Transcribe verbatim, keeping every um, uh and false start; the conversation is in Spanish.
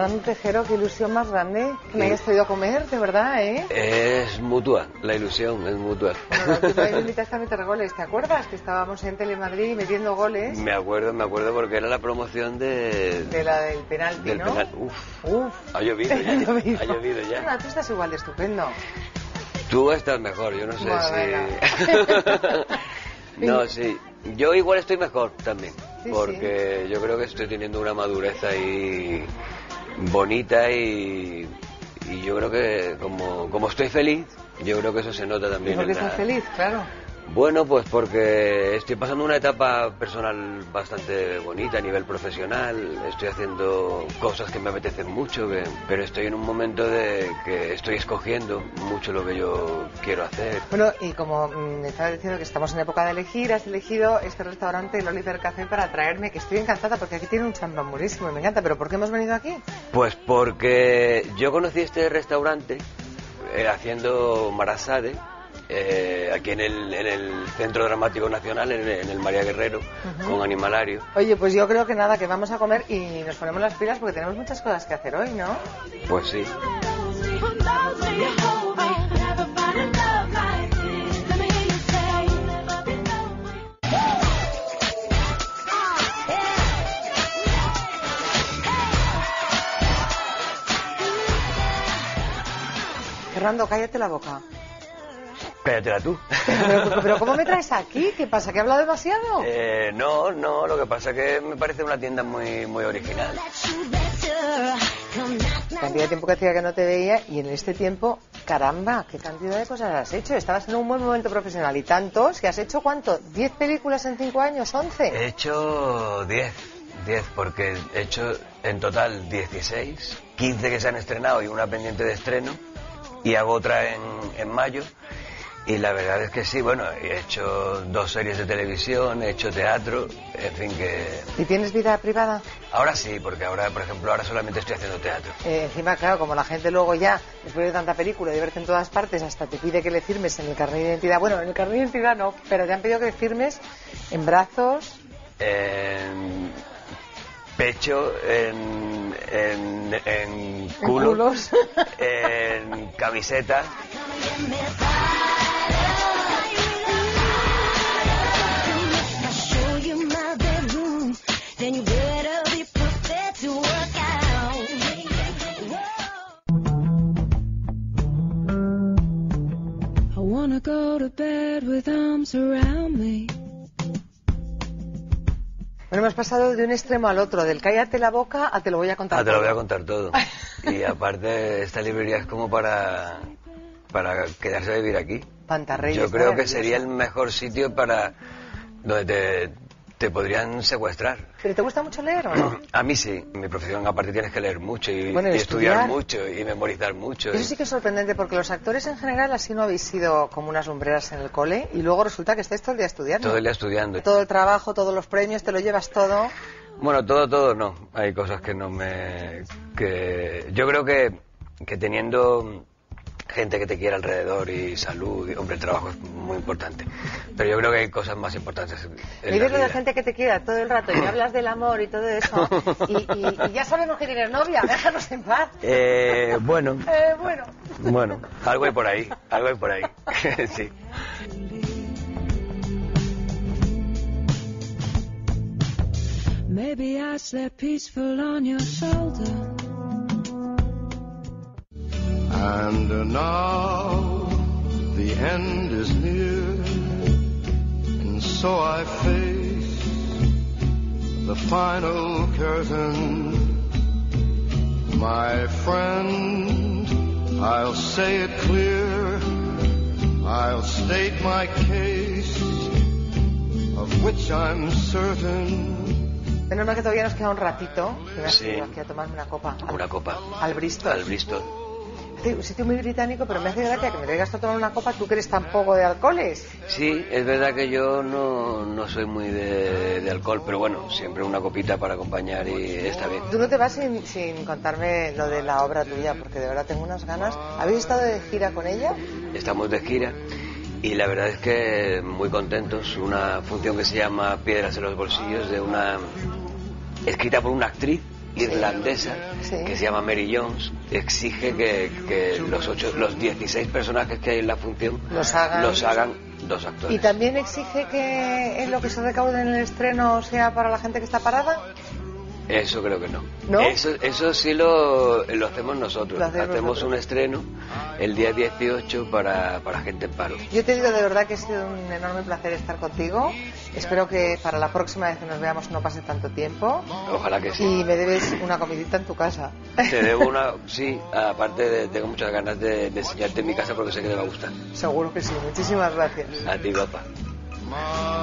Fernando Tejero, qué ilusión más grande que me hayas podido comer, de verdad, ¿eh? Es mutua, la ilusión es mutua. Bueno, la última vez me invitaste a meter goles, ¿te acuerdas? Que estábamos en Telemadrid metiendo goles. Me acuerdo, me acuerdo porque era la promoción de... De la del penalti, del ¿no? Penal. Uf, Uf. ha llovido ya, ha llovido. ha llovido ya. Bueno, tú estás igual de estupendo. Tú estás mejor, yo no sé Bueno, si... No, sí, yo igual estoy mejor también, sí, porque sí. yo creo que estoy teniendo una madurez ahí bonita y, y yo creo que como, como estoy feliz, yo creo que eso se nota también. ¿Y por qué en la... estás feliz? Claro. Bueno, pues porque estoy pasando una etapa personal bastante bonita a nivel profesional, estoy haciendo cosas que me apetecen mucho, que, pero estoy en un momento de que estoy escogiendo mucho lo que yo quiero hacer. Bueno, y como me estaba diciendo que estamos en época de elegir, has elegido este restaurante, el Oliver Café, para traerme, que estoy encantada porque aquí tiene un champán buenísimo y me encanta, pero ¿por qué hemos venido aquí? Pues porque yo conocí este restaurante eh, haciendo Marasade, Eh, aquí en el, en el Centro Dramático Nacional, en, en el María Guerrero, uh-huh. con Animalario. Oye, pues yo creo que nada, que vamos a comer y nos ponemos las pilas porque tenemos muchas cosas que hacer hoy, ¿no? Pues sí. Fernando, cállate la boca. Cállatela tú. Pero, pero ¿cómo me traes aquí? ¿Qué pasa? ¿Que he hablado demasiado? Eh, no, no, lo que pasa es que me parece una tienda muy, muy original. Cantidad de tiempo que hacía que no te veía y en este tiempo, caramba, qué cantidad de cosas has hecho. Estabas en un buen momento profesional y tantos, que has hecho ¿cuánto? ¿diez películas en cinco años? ¿once? He hecho diez, diez, porque he hecho en total dieciséis, quince que se han estrenado y una pendiente de estreno, y hago otra en, en mayo. Y la verdad es que sí, bueno, he hecho dos series de televisión, he hecho teatro, en fin que... ¿Y tienes vida privada? Ahora sí, porque ahora, por ejemplo, ahora solamente estoy haciendo teatro. Eh, encima, claro, como la gente luego ya, después de tanta película y de verte en todas partes, hasta te pide que le firmes en el carnet de identidad. Bueno, en el carnet de identidad no, pero te han pedido que firmes en brazos... En pecho, en, en, en culo, ¿En culos? En camiseta... Bueno, hemos pasado de un extremo al otro, del cállate la boca a te lo voy a contar ah, todo. te lo voy a contar todo. Y aparte, esta librería es como para, para quedarse a vivir aquí. Pantarrey. Yo creo que sería el mejor sitio para donde te, te podrían secuestrar. ¿Pero te gusta mucho leer o no? A mí sí. En mi profesión aparte tienes que leer mucho y, bueno, y y estudiar. estudiar mucho y memorizar mucho. Eso y... sí que es sorprendente porque los actores en general así no habéis sido como unas lumbreras en el cole y luego resulta que estáis todo el día estudiando. Todo el día estudiando. Todo el trabajo, todos los premios, te lo llevas todo. Bueno, todo, todo no. Hay cosas que no me... que yo creo que, que teniendo gente que te quiera alrededor y salud, y, hombre, el trabajo es muy importante. Pero yo creo que hay cosas más importantes en y la ves lo de vida. gente que te quiera todo el rato y me hablas del amor y todo eso y, y, y ya sabemos que tienes novia, déjanos en paz. Eh, bueno. Eh, bueno. Bueno, algo hay por ahí, algo hay por ahí. Sí. Maybe I slept peaceful on your shoulder. And now the end is near, and so I face the final curtain. My friend, I'll say it clear, I'll state my case, of which I'm certain. Menos mal que todavía nos queda un ratito, que me has Sí. ido aquí a tomarme una copa. Al, Una copa. Al Bristol. Al Bristol. Sí, un sitio muy británico, pero me hace gracia que me traigas a tomar una copa, tú que eres tan poco de alcoholes. Sí, es verdad que yo no, no soy muy de, de alcohol, pero bueno, siempre una copita para acompañar y está bien. Tú no te vas sin, sin contarme lo de la obra tuya, porque de verdad tengo unas ganas. ¿Habéis estado de gira con ella? Estamos de gira y la verdad es que muy contentos. Una función que se llama Piedras en los bolsillos, de una escrita por una actriz irlandesa, Sí. que se llama Mary Jones, exige que, que los ocho, los dieciséis personajes que hay en la función Los hagan. los hagan dos actores. ¿Y también exige que lo que se recaude en el estreno sea para la gente que está parada? Eso creo que no. ¿No? Eso, eso sí lo, lo hacemos nosotros. Lo hacéis Hacemos vosotros. un estreno el día dieciocho para, para gente en paro. Yo te digo de verdad que ha sido un enorme placer estar contigo. Espero que para la próxima vez que nos veamos no pase tanto tiempo. Ojalá que sí. Y me debes una comidita en tu casa. Te debo una... Sí, aparte de, tengo muchas ganas de, de enseñarte mi casa porque sé que te va a gustar. Seguro que sí. Muchísimas gracias. A ti, papá. My